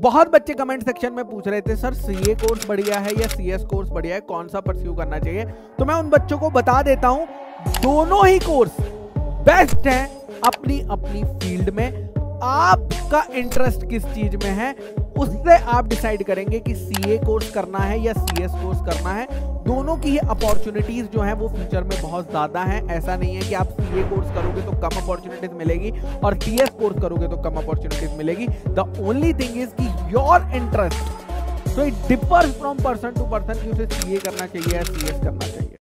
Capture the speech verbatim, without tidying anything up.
बहुत बच्चे comment section में पूछ रहे थे सर सीए कोर्स बढ़िया है या सीएस कोर्स बढ़िया है, कौन सा परस्यू करना चाहिए। तो मैं उन बच्चों को बता देता हूं, दोनों ही कोर्स बेस्ट हैं अपनी अपनी फील्ड में। आपका इंटरेस्ट किस चीज में है उससे आप डिसाइड करेंगे कि सीए कोर्स करना है या सीएस कोर्स करना है। दोनों की अपॉर्चुनिटीज जो है वो फ्यूचर में बहुत ज्यादा हैं। ऐसा नहीं है कि आप सीए कोर्स करोगे तो कम अपॉर्चुनिटीज मिलेगी और सीएस कोर्स करोगे तो कम अपॉर्चुनिटीज मिलेगी। द ओनली थिंग इज कि your interest, so it differs from person to person कि उसे सीए करना चाहिए या सीएस करना चाहिए।